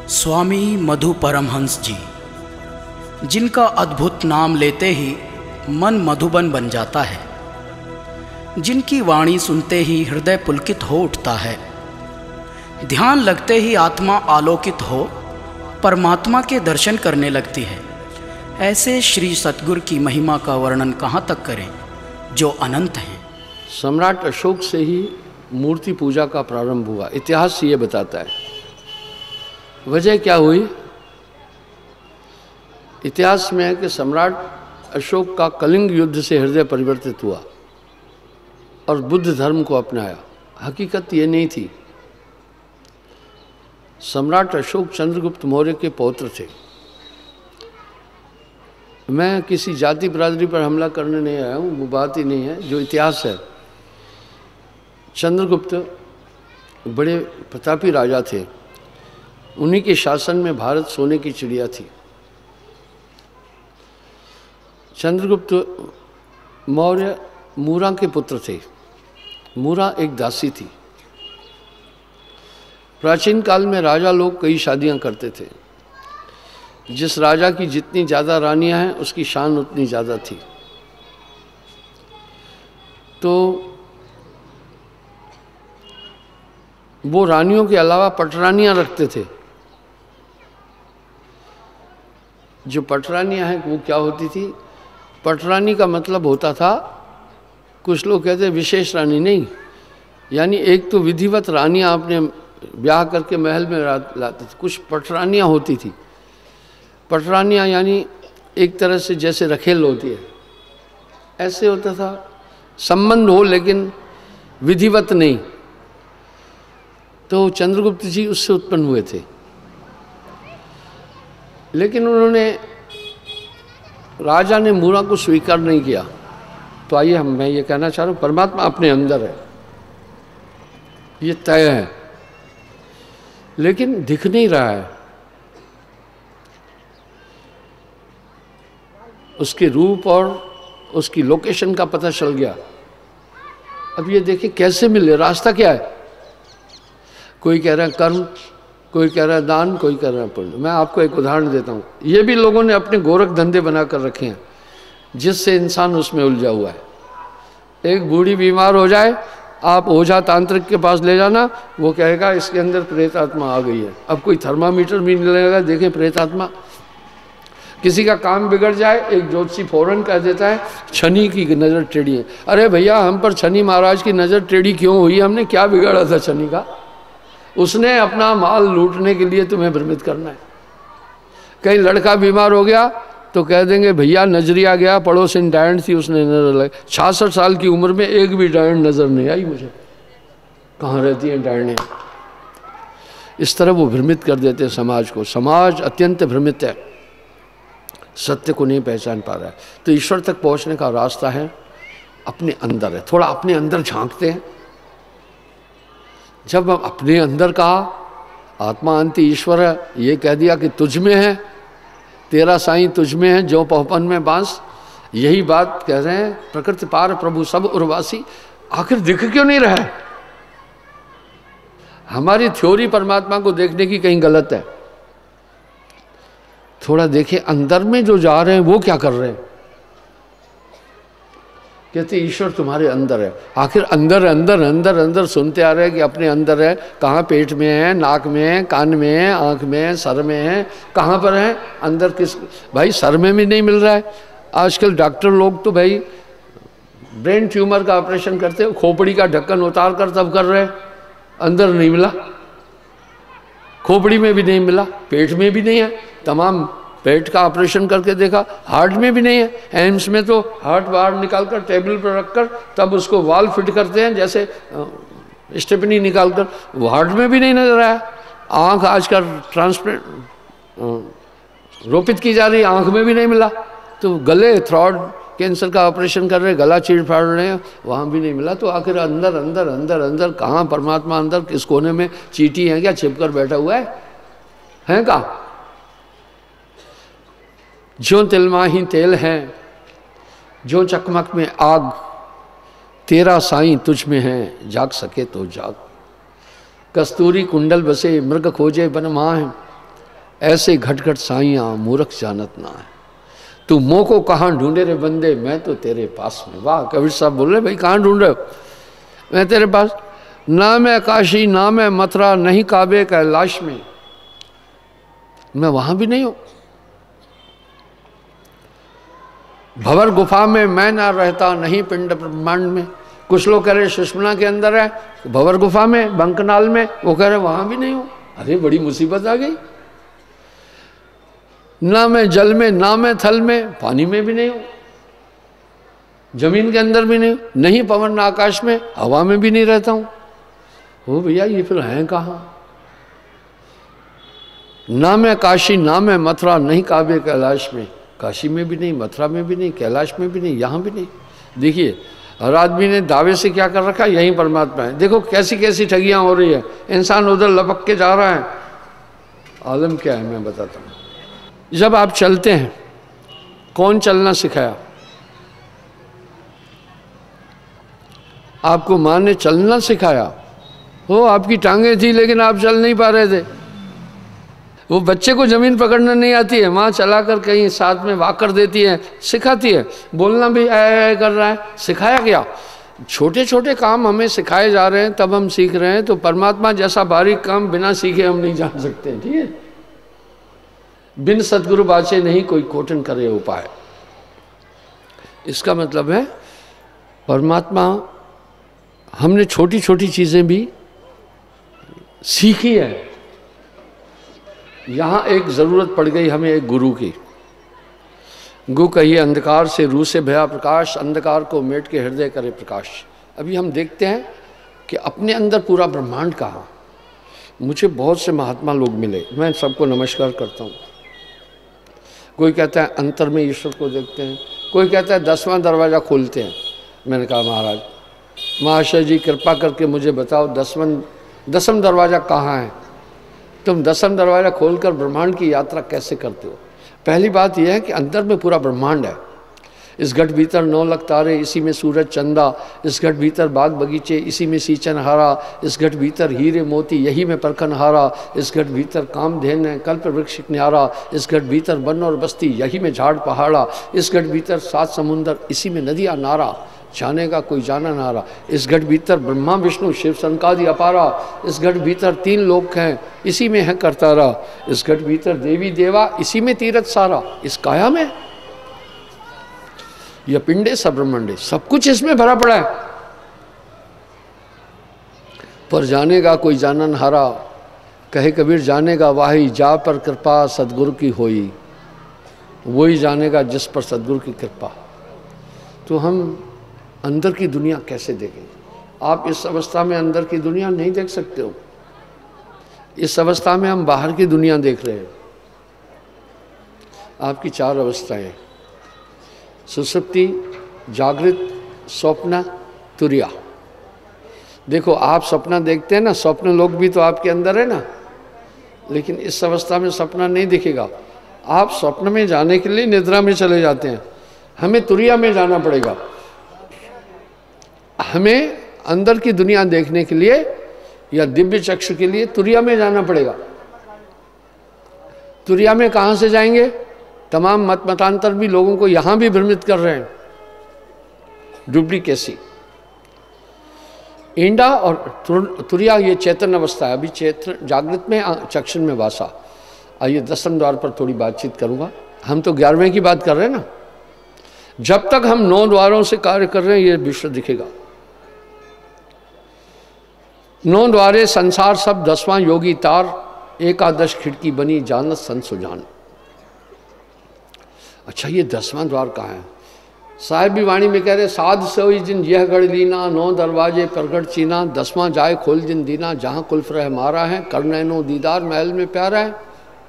स्वामी मधु परमहंस जी, जिनका अद्भुत नाम लेते ही मन मधुबन बन जाता है, जिनकी वाणी सुनते ही हृदय पुलकित हो उठता है, ध्यान लगते ही आत्मा आलोकित हो परमात्मा के दर्शन करने लगती है। ऐसे श्री सतगुरु की महिमा का वर्णन कहाँ तक करें जो अनंत हैं। सम्राट अशोक से ही मूर्ति पूजा का प्रारंभ हुआ, इतिहास ये बताता है। वजह क्या हुई? इतिहास में है कि सम्राट अशोक का कलिंग युद्ध से हृदय परिवर्तित हुआ और बुद्ध धर्म को अपनाया। हकीकत ये नहीं थी। सम्राट अशोक चंद्रगुप्त मौर्य के पौत्र थे। मैं किसी जाति बिरादरी पर हमला करने नहीं आया हूँ, वो बात ही नहीं है, जो इतिहास है। चंद्रगुप्त बड़े प्रतापी राजा थे, उन्हीं के शासन में भारत सोने की चिड़िया थी। चंद्रगुप्त मौर्य मूरा के पुत्र थे। मूरा एक दासी थी। प्राचीन काल में राजा लोग कई शादियां करते थे। जिस राजा की जितनी ज़्यादा रानियां हैं उसकी शान उतनी ज़्यादा थी। तो वो रानियों के अलावा पटरानियां रखते थे। जो पटरानियां हैं वो क्या होती थी? पटरानी का मतलब होता था, कुछ लोग कहते हैं विशेष रानी नहीं, यानी एक तो विधिवत रानियां आपने ब्याह करके महल में लाते थे, कुछ पटरानियां होती थी। पटरानियां यानी एक तरह से जैसे रखेल होती है, ऐसे होता था, संबंध हो लेकिन विधिवत नहीं। तो चंद्रगुप्त जी उससे उत्पन्न हुए थे, लेकिन उन्होंने राजा ने मूरा को स्वीकार नहीं किया। तो आइए मैं ये कहना चाह रहा हूँ, परमात्मा अपने अंदर है, ये तय है, लेकिन दिख नहीं रहा है। उसके रूप और उसकी लोकेशन का पता चल गया। अब ये देखिए कैसे मिले, रास्ता क्या है? कोई कह रहा है कर्म, कोई कह रहा है दान, कोई कह रहा है पुण्य। मैं आपको एक उदाहरण देता हूँ। ये भी लोगों ने अपने गोरख धंधे बना कर रखे हैं, जिससे इंसान उसमें उलझा हुआ है। एक बूढ़ी बीमार हो जाए, आप ओझा तांत्रिक के पास ले जाना, वो कहेगा इसके अंदर प्रेत आत्मा आ गई है। अब कोई थर्मामीटर भी नहीं लगेगा, देखें प्रेत आत्मा। किसी का काम बिगड़ जाए, एक ज्योतिषी फौरन कह देता है शनि की नज़र टेढ़ी है। अरे भैया, हम पर शनि महाराज की नज़र टेढ़ी क्यों हुई? हमने क्या बिगाड़ा था शनि का? उसने अपना माल लूटने के लिए तुम्हें भ्रमित करना है। कहीं लड़का बीमार हो गया तो कह देंगे भैया नजरिया गया, पड़ोसिन डायन थी उसने नजर लगी। 66 साल की उम्र में एक भी डायन नजर नहीं आई मुझे। कहाँ रहती हैं डायनें? इस तरह वो भ्रमित कर देते हैं समाज को। समाज अत्यंत भ्रमित है, सत्य को नहीं पहचान पा रहा है। तो ईश्वर तक पहुंचने का रास्ता है अपने अंदर है। थोड़ा अपने अंदर झांकते हैं। जब हम अपने अंदर कहा आत्मा अंति ईश्वर है, ये कह दिया कि तुझ में है, तेरा साईं तुझ में है जो पहुपन में बांस, यही बात कह रहे हैं। प्रकृति पार प्रभु सब उर्वासी। आखिर दिख क्यों नहीं रहा है? हमारी थ्योरी परमात्मा को देखने की कहीं गलत है। थोड़ा देखें अंदर में जो जा रहे हैं वो क्या कर रहे हैं। कहते ईश्वर तुम्हारे अंदर है। आखिर अंदर अंदर अंदर अंदर सुनते आ रहे हैं कि अपने अंदर है। कहाँ? पेट में है, नाक में है, कान में है, आँख में है, सर में है। कहाँ पर है अंदर? किस भाई? सर में भी नहीं मिल रहा है। आजकल डॉक्टर लोग तो भाई ब्रेन ट्यूमर का ऑपरेशन करते हो, खोपड़ी का ढक्कन उतार कर तब कर रहे हैं। अंदर नहीं मिला, खोपड़ी में भी नहीं मिला, पेट में भी नहीं है। तमाम पेट का ऑपरेशन करके देखा, हार्ट में भी नहीं है। एम्स में तो हार्ट बाहर निकालकर टेबल पर रखकर तब उसको वाल फिट करते हैं, जैसे स्टेपनी निकालकर। वो हार्ट में भी नहीं नजर आया। आँख आजकल ट्रांसप्लांट रोपित की जा रही, आँख में भी नहीं मिला। तो गले थ्रॉट कैंसर का ऑपरेशन कर रहे, गला चीर फाड़ रहे हैं, वहाँ भी नहीं मिला। तो आखिर अंदर अंदर अंदर अंदर कहाँ परमात्मा? अंदर किस कोने में? चींटी है क्या छिपकर बैठा हुआ है कहाँ? जो तिलमाही तेल है, जो चकमक में आग, तेरा साईं तुझ में है, जाग सके तो जाग। कस्तूरी कुंडल बसे मृग खोजे बन माह, ऐसे घट साइयाँ मूर्ख जानत ना है। तू मोह को कहाँ ढूंढे रे बंदे, मैं तो तेरे पास में। वाह, कबीर साहब बोल रहे भाई कहाँ ढूंढ रहे हो, मैं तेरे पास। ना मैं काशी ना मैं मथुरा, नहीं काबे कैलाश में, मैं वहां भी नहीं हूं। भंवर गुफा में मैं ना रहता, नहीं पिंड ब्रह्मांड में। कुछ लोग कह रहे सुषमना के अंदर है, भंवर गुफा में, बंकनाल में, वो कह रहे वहां भी नहीं हूं। अरे बड़ी मुसीबत आ गई। ना मैं जल में ना मैं थल में, पानी में भी नहीं हूं, जमीन के अंदर भी नहीं हूं, नहीं पवन ना आकाश में, हवा में भी नहीं रहता हूं। हो भैया ये फिर हैं कहां? ना मैं काशी ना मैं मथुरा, नहीं काबे कैलाश में। काशी में भी नहीं, मथुरा में भी नहीं, कैलाश में भी नहीं, यहां भी नहीं। देखिए हर आदमी ने दावे से क्या कर रखा, यही परमात्मा है। देखो कैसी कैसी ठगियां हो रही है, इंसान उधर लपक के जा रहा है। आलम क्या है मैं बताता हूं। जब आप चलते हैं, कौन चलना सिखाया? आपको माँ ने चलना सिखाया हो, आपकी टांगें थी लेकिन आप चल नहीं पा रहे थे। वो बच्चे को जमीन पकड़ना नहीं आती है, माँ चला कर कहीं साथ में वाक कर देती है, सिखाती है। बोलना भी ऐ कर रहा है, सिखाया गया। छोटे छोटे काम हमें सिखाए जा रहे हैं, तब हम सीख रहे हैं। तो परमात्मा जैसा बारीक काम बिना सीखे हम नहीं जान सकते। ठीक है, बिन सतगुरु बाचे नहीं कोई कोटन करे उपाय। इसका मतलब है परमात्मा, हमने छोटी छोटी चीजें भी सीखी है। यहां एक जरूरत पड़ गई हमें एक गुरु की। गु कहिए अंधकार से रू से भया प्रकाश, अंधकार को मेट के हृदय करे प्रकाश। अभी हम देखते हैं कि अपने अंदर पूरा ब्रह्मांड कहाँ। मुझे बहुत से महात्मा लोग मिले, मैं सबको नमस्कार करता हूँ। कोई कहता है अंतर में ईश्वर को देखते हैं, कोई कहता है 10वां दरवाज़ा खोलते हैं। मैंने कहा महाराज महाशय जी कृपा करके मुझे बताओ 10वां दरवाज़ा कहाँ है? तुम 10वां दरवाज़ा खोलकर ब्रह्मांड की यात्रा कैसे करते हो? पहली बात यह है कि अंदर में पूरा ब्रह्मांड है। इस घट भीतर 9 लाख तारे, इसी में सूरज चंदा। इस घट भीतर बाग बगीचे, इसी में सींचन हारा। इस घट भीतर हीरे मोती, यही में परखन हारा। इस घट भीतर कामधेन है, कल्प वृक्ष न्यारा। इस घट भीतर वन और बस्ती, यही में झाड़ पहाड़ा। इस घट भीतर 7 समुंदर, इसी में नदियाँ नारा। जाने का कोई जाना नारा। इस घट भीतर ब्रह्मा विष्णु शिव सनकादि अपारा। इस घट भीतर 3 लोक हैं, इसी में है करतारा। इस घट भीतर देवी देवा, इसी में तीरथ सारा। इस काया में यह पिंडे सब ब्रह्मंडे, सब कुछ इसमें भरा पड़ा है। पर जाने का कोई जानन हारा। कहे कबीर जाने का वाही, जा पर कृपा सदगुरु की होई। वही जानेगा जिस पर सदगुरु की कृपा। तो हम अंदर की दुनिया कैसे देखें? आप इस अवस्था में अंदर की दुनिया नहीं देख सकते हो। इस अवस्था में हम बाहर की दुनिया देख रहे हैं। आपकी 4 अवस्थाएं, सुसुप्ति, जागृत, स्वप्न, तुरिया। देखो आप सपना देखते हैं ना, स्वप्न लोग भी तो आपके अंदर है ना, लेकिन इस अवस्था में सपना नहीं दिखेगा। आप स्वप्न में जाने के लिए निद्रा में चले जाते हैं, हमें तुरिया में जाना पड़ेगा। हमें अंदर की दुनिया देखने के लिए या दिव्य चक्षु के लिए तुरिया में जाना पड़ेगा। तुरिया में कहाँ से जाएंगे? तमाम मतांतर भी लोगों को यहां भी भ्रमित कर रहे हैं। डुप्लीकेसी, ईंडा और तुरिया ये चेतन अवस्था है। अभी चेतन जागृत में, चक्षुन में वासा। आइए 10वें द्वार पर थोड़ी बातचीत करूंगा। हम तो 11वें की बात कर रहे हैं ना। जब तक हम 9 द्वारों से कार्य कर रहे हैं ये विश्व दिखेगा। 9 द्वारे संसार सब, 10वां योगी तार। 11 खिड़की बनी जानत संत सुजान। अच्छा ये 10वां द्वार कहाँ है? साहिब भी वाणी में कह रहे साध सोई जिन यह गढ़ लीना, 9 दरवाजे प्रगट चीना। 10वां जाए खोल जिन दीना, जहाँ कुल्फ रह मारा है। करनैनो दीदार महल में प्यारा है।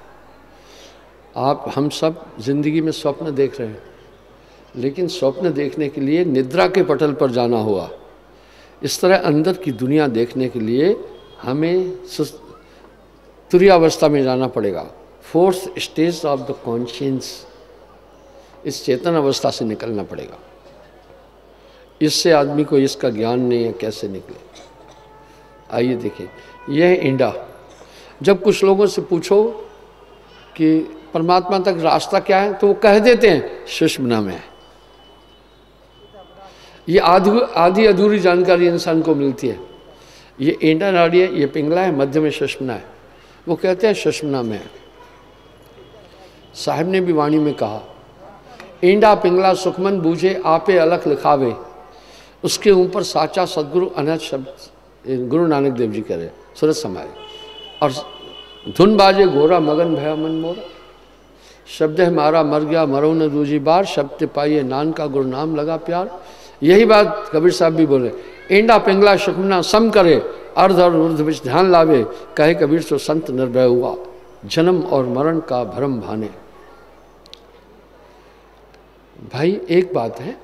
आप हम सब जिंदगी में स्वप्न देख रहे हैं, लेकिन स्वप्न देखने के लिए निद्रा के पटल पर जाना हुआ। इस तरह अंदर की दुनिया देखने के लिए हमें तुरियावस्था में जाना पड़ेगा। 4th stage of the conscience, इस चेतन अवस्था से निकलना पड़ेगा। इससे आदमी को इसका ज्ञान नहीं है, कैसे निकले। आइए देखिए, यह है ईंडा। जब कुछ लोगों से पूछो कि परमात्मा तक रास्ता क्या है, तो वो कह देते हैं सुषुम्ना में है। ये आधी अधूरी जानकारी इंसान को मिलती है। ये एंडा नाड़ी है, ये पिंगला है, मध्य में सुषुम्ना है। वो कहते हैं सुषुम्ना में है। साहब ने भी वाणी में कहा, एंडा पिंगला सुखमन बूझे आपे अलख लिखावे, उसके ऊपर साचा सदगुरु अनहद शब्द गुरु नानक देव जी कह रहे सूरत समाए। और धुन बाजे घोरा मगन भया मन मोरा, शब्द है मारा मर गया मरो न दूजी बार, शब्द पाइए नान का गुरु नाम लगा प्यार। यही बात कबीर साहब भी बोले, एंडा पिंगला सुखमना सम करे, अर्ध और ऊर्ध विच ध्यान लावे, कहे कबीर सो संत निर्भय हुआ, जन्म और मरण का भरम भाने। भाई एक बात है,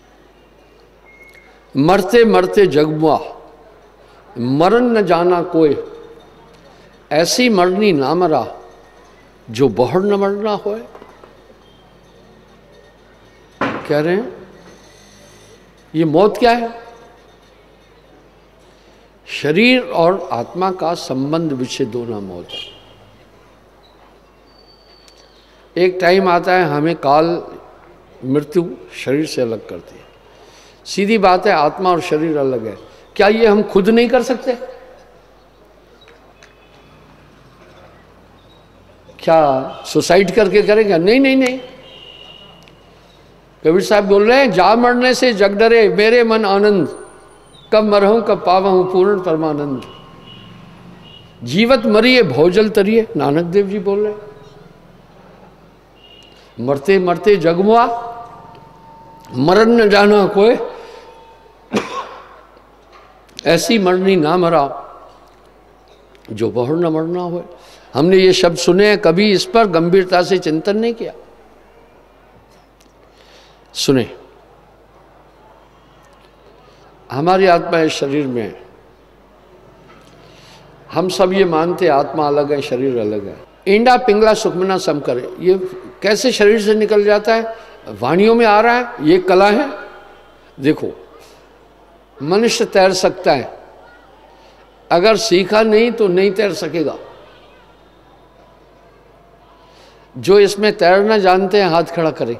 मरते मरते जगमुआ, मरण न जाना कोई, ऐसी मरनी ना मरा, जो बहुड़ न मरना होए। कह रहे हैं ये मौत क्या है? शरीर और आत्मा का संबंध विच्छेद होना मौत है। एक टाइम आता है हमें काल मृत्यु शरीर से अलग करती है। सीधी बात है, आत्मा और शरीर अलग है। क्या ये हम खुद नहीं कर सकते? क्या सुसाइड करके करेंगे? नहीं नहीं नहीं। कबीर साहब बोल रहे हैं, जा मरने से जग डरे मेरे मन आनंद, कब मरहूं कब पावहूं पूर्ण परमानंद। जीवत मरिए भौजल तरिए, नानक देव जी बोल रहे हैं। मरते मरते जगमुआ, मरण न जाना कोई, ऐसी मरनी ना मरा, जो बहुड़ न मरना हो। हमने ये शब्द सुने हैं, कभी इस पर गंभीरता से चिंतन नहीं किया। सुने, हमारी आत्मा इस शरीर में है। हम सब ये मानते आत्मा अलग है, शरीर अलग है। इंडा पिंगला सुखमना सम करे, ये कैसे शरीर से निकल जाता है? वाणियों में आ रहा है, ये कला है। देखो, मनुष्य तैर सकता है, अगर सीखा नहीं तो नहीं तैर सकेगा। जो इसमें तैरना जानते हैं हाथ खड़ा करें,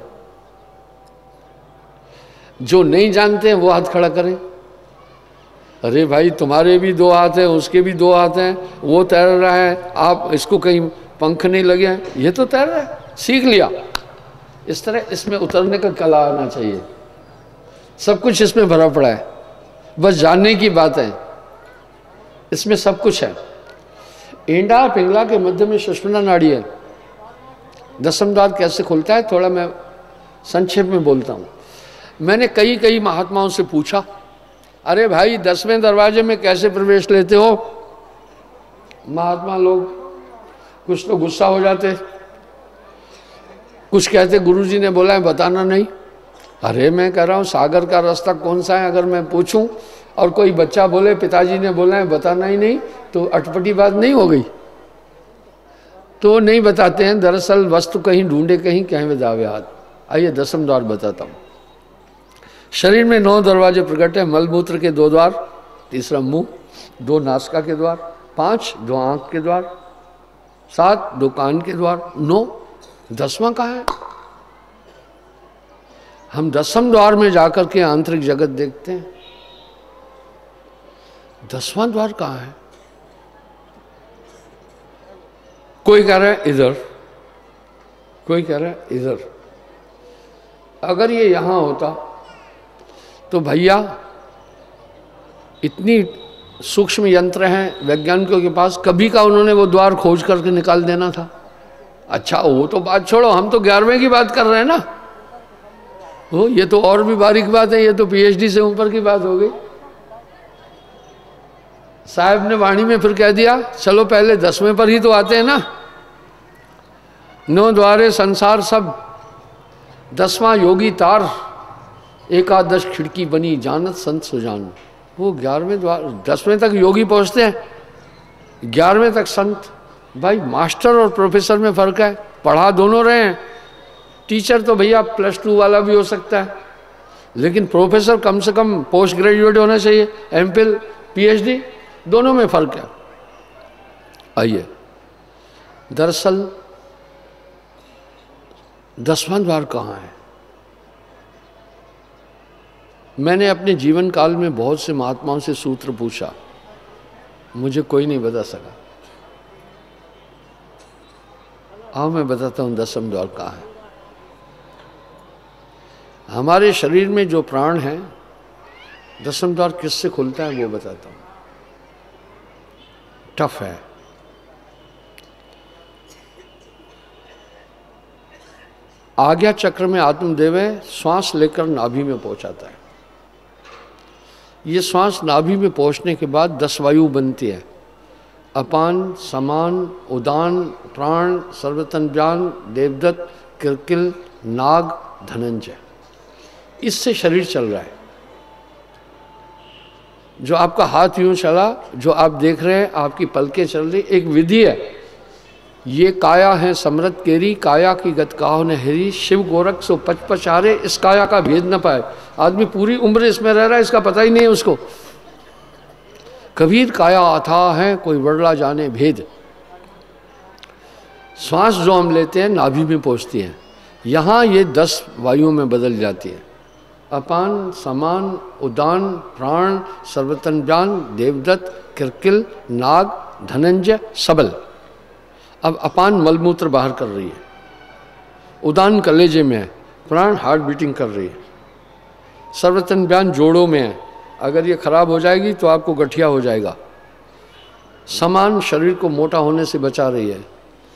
जो नहीं जानते हैं वो हाथ खड़ा करें। अरे भाई, तुम्हारे भी दो हाथ हैं, उसके भी दो हाथ हैं, वो तैर रहा है, आप इसको कहीं पंख नहीं लगे हैं, ये तो तैर रहा है, सीख लिया। इस तरह इसमें उतरने का कला आना चाहिए। सब कुछ इसमें भरा पड़ा है, बस जानने की बात है। इसमें सब कुछ है। एंडा पिंगला के मध्य में सुषुम्ना नाड़ी है। दसम द्वार कैसे खुलता है, थोड़ा मैं संक्षेप में बोलता हूँ। मैंने कई महात्माओं से पूछा, अरे भाई 10वें दरवाजे में कैसे प्रवेश लेते हो? महात्मा लोग कुछ तो गुस्सा हो जाते, कुछ कहते गुरुजी ने बोला है बताना नहीं। अरे मैं कह रहा हूँ सागर का रास्ता कौन सा है अगर मैं पूछूं और कोई बच्चा बोले पिताजी ने बोला है बताना ही नहीं, तो अटपटी बात नहीं हो गई? तो नहीं बताते हैं। दरअसल वस्तु कहीं ढूंढे कहीं कहीं में दावे हाथ। आइए 10वां द्वार बताता हूँ। शरीर में 9 दरवाजे प्रकट है। मलमूत्र के 2 द्वार, तीसरा मुंह, 2 नासिका के द्वार, 5 2 आंख के द्वार, 7 2 कान के द्वार, 9 10वां कहाँ है? हम 10वें द्वार में जाकर के आंतरिक जगत देखते हैं। 10वां द्वार कहाँ है? कोई कह रहा है इधर, कोई कह रहा है इधर। अगर ये यहां होता तो भैया इतनी सूक्ष्म यंत्र हैं वैज्ञानिकों के पास, कभी का उन्होंने वो द्वार खोज करके निकाल देना था। अच्छा, वो तो बात छोड़ो, हम तो 11वें की बात कर रहे हैं ना। वो ये तो और भी बारीक बात है, ये तो पीएचडी से ऊपर की बात हो गई। साहब ने वाणी में फिर कह दिया, चलो पहले 10वें पर ही तो आते हैं ना। 9 द्वारे संसार सब, 10वां योगी तार, एकादश खिड़की बनी जानत संत सुजान। वो 11वें द्वार, 10वें तक योगी पहुंचते हैं, 11वें तक संत। भाई मास्टर और प्रोफेसर में फर्क है, पढ़ा दोनों रहे हैं। टीचर तो भैया +2 वाला भी हो सकता है, लेकिन प्रोफेसर कम से कम पोस्ट ग्रेजुएट होना चाहिए, एमफिल पीएचडी, दोनों में फर्क है। आइए, दरअसल 10वां द्वार कहाँ है? मैंने अपने जीवन काल में बहुत से महात्माओं से सूत्र पूछा, मुझे कोई नहीं बता सका। आओ मैं बताता हूँ 10वां द्वार कहाँ है। हमारे शरीर में जो प्राण है, 10वां द्वार किससे खुलता है वो बताता हूँ। टफ है। आज्ञा चक्र में आत्मदेव श्वास लेकर नाभि में पहुंचाता है। ये श्वास नाभि में पहुंचने के बाद 10 वायु बनती है। अपान, समान, उदान, प्राण, सर्वतन्व्यान, देवदत्त, किरकिल, नाग, धनंजय। इससे शरीर चल रहा है। जो आपका हाथ यूं चला, जो आप देख रहे हैं, आपकी पलकें चल रही, एक विधि है। ये काया है समृत केरी, काया की गत काहो न हेरी, शिव गोरख सो पच पचारे, इस काया का भेद न पाए। आदमी पूरी उम्र इसमें रह रहा है, इसका पता ही नहीं है उसको। कबीर काया अथाह है, कोई वर्ला जाने भेद। श्वास जो हम लेते हैं नाभि में पहुंचती है, यहाँ ये 10 वायुओं में बदल जाती है। अपान, समान, उदान, प्राण, सर्वतन्व्यान, देवदत्त, किरकिल, नाग, धनंजय, सबल। अब अपान मलमूत्र बाहर कर रही है, उदान कलेजे में है, प्राण हार्ट बीटिंग कर रही है, सर्वतन्व्यान जोड़ों में है, अगर ये खराब हो जाएगी तो आपको गठिया हो जाएगा। समान शरीर को मोटा होने से बचा रही है,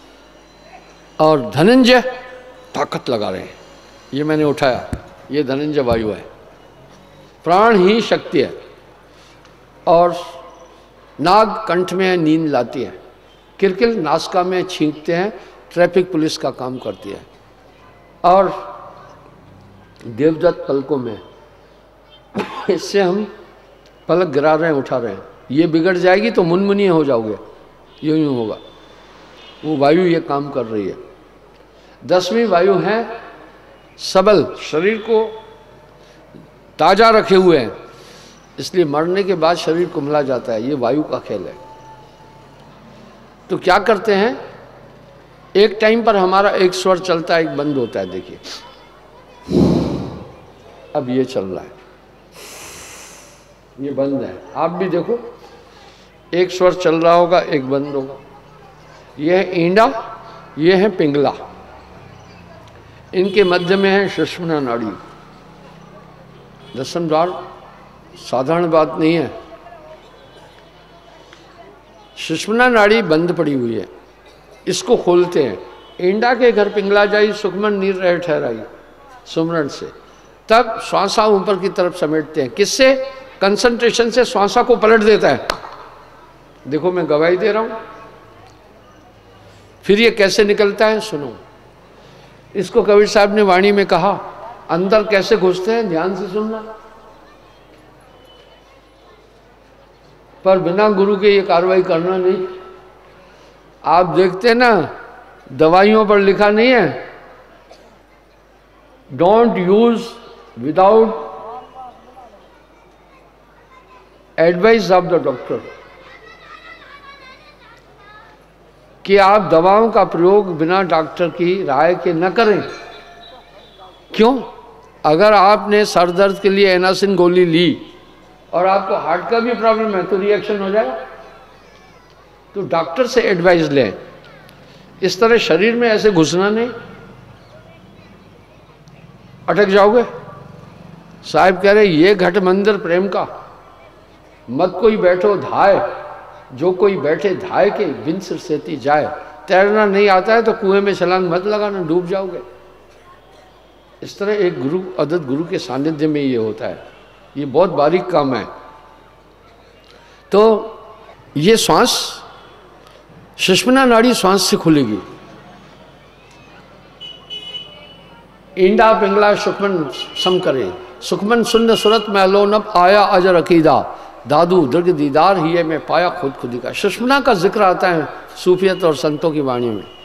और धनंजय ताकत लगा रहे हैं। ये मैंने उठाया, ये धनंजय वायु है। प्राण ही शक्ति है। और नाग कंठ में है, नींद लाती है। किरकिल नासिका में छींकते हैं, ट्रैफिक पुलिस का काम करती है। और देवदत्त पलकों में, इससे हम पलक गिरा रहे हैं, उठा रहे हैं। ये बिगड़ जाएगी तो मुनमुनी हो जाओगे, यूं यूं होगा। वो वायु ये काम कर रही है। 10वीं वायु है सबल, शरीर को ताजा रखे हुए हैं, इसलिए मरने के बाद शरीर कुम्हला जाता है। ये वायु का खेल है। तो क्या करते हैं, एक टाइम पर हमारा एक स्वर चलता है, एक बंद होता है। देखिए अब ये चल रहा है, ये बंद है। आप भी देखो, एक स्वर चल रहा होगा, एक बंद होगा। ये है ईंडा, ये है पिंगला, इनके मध्य में है सुषुम्ना नाड़ी। 10वां द्वार साधारण बात नहीं है। सुषुम्ना नाड़ी बंद पड़ी हुई है, इसको खोलते हैं। ईंडा के घर पिंगला जाई, सुखमन नीर रहे ठहराई, सुमरण से। तब श्वासा ऊपर की तरफ समेटते हैं। किससे? कंसंट्रेशन से श्वासा को पलट देता है। देखो मैं गवाही दे रहा हूं। फिर ये कैसे निकलता है सुनो। इसको कबीर साहब ने वाणी में कहा, अंदर कैसे घुसते हैं, ध्यान से सुनना। पर बिना गुरु के ये कार्रवाई करना नहीं। आप देखते ना, दवाइयों पर लिखा नहीं है, don't use without advice of the doctor, कि आप दवाओं का प्रयोग बिना डॉक्टर की राय के न करें। क्यों? अगर आपने सर दर्द के लिए एनासिन गोली ली और आपको हार्ट का भी प्रॉब्लम है तो रिएक्शन हो जाएगा। तो डॉक्टर से एडवाइस लें। इस तरह शरीर में ऐसे घुसना नहीं, अटक जाओगे। साहब कह रहे ये घट मंदिर प्रेम का, मत कोई बैठो धाय, जो कोई बैठे धाय के बिन सिर सेती जाए। तैरना नहीं आता है तो कुएं में छलांग मत लगाना, डूब जाओगे। इस तरह एक गुरु, अदत गुरु के सानिध्य में ये होता है। ये बहुत बारीक काम है। तो ये श्वास, सुषुम्ना नाड़ी श्वास से खुलेगी। ईंडा पिंगला सुखमन सम करे, सुखमन सुन्न सुरत में अलोनप आया अजर अकीदा, दादू दीर्घ दीदार ही है मैं पाया खुद खुदी का। सुषुम्ना का जिक्र आता है सूफियत और संतों की वाणी में।